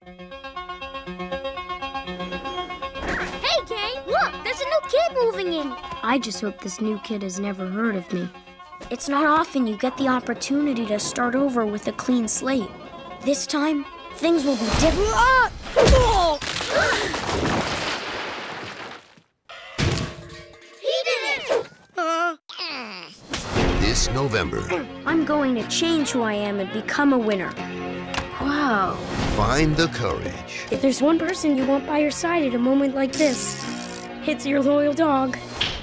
Hey, Kay, look, there's a new kid moving in. I just hope this new kid has never heard of me. It's not often you get the opportunity to start over with a clean slate. This time, things will be different. He did it! This November, I'm going to change who I am and become a winner. Wow. find the courage If there's one person you want by your side at a moment like this, it's your loyal dog.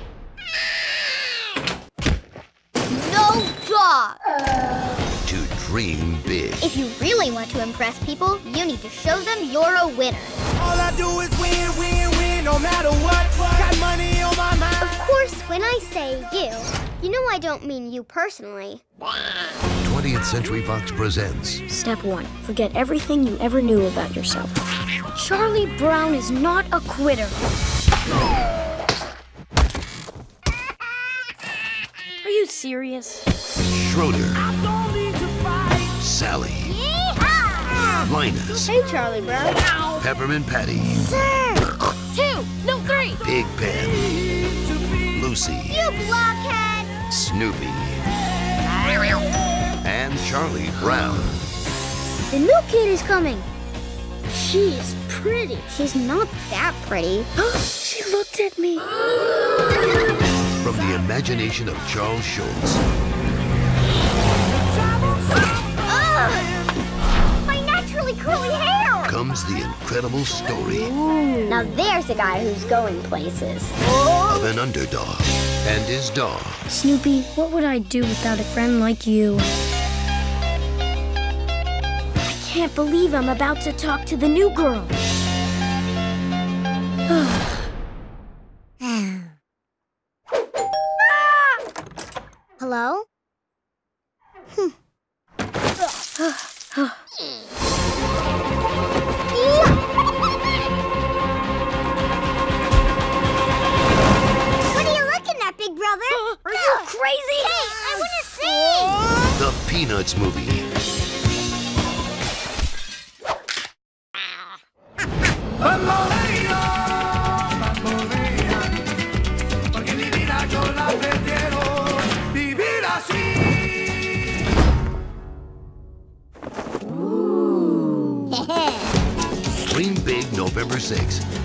No dog! to dream big. If you really want to impress people, you need to show them you're a winner. All I do is win, win, win, no matter what. Got money on my mind. Of course, when I say you know I don't mean you personally. 20th Century Fox presents Step 1. Forget everything you ever knew about yourself. Charlie Brown is not a quitter. Are you serious? Schroeder, I don't need to fight. Sally, Yeehaw! Linus, Hey, Charlie Brown. Peppermint Patty, Sir! 2, no 3. Big Ben, Lucy, You blockhead! Snoopy, and Charlie Brown. The new kid is coming. She is pretty. She's not that pretty. She looked at me. From the imagination of Charles Schultz Ugh! My naturally curly hair! comes the incredible story Now there's a guy who's going places. of an underdog and his dog. Snoopy, what would I do without a friend like you? I can't believe I'm about to talk to the new girl. Hello? What are you looking at, big brother? Are you crazy? Hey, I want to see! The Peanuts Movie. Bamboleo, bambolea, porque mi vida yo la prefiero vivir así. Dream big November 6th.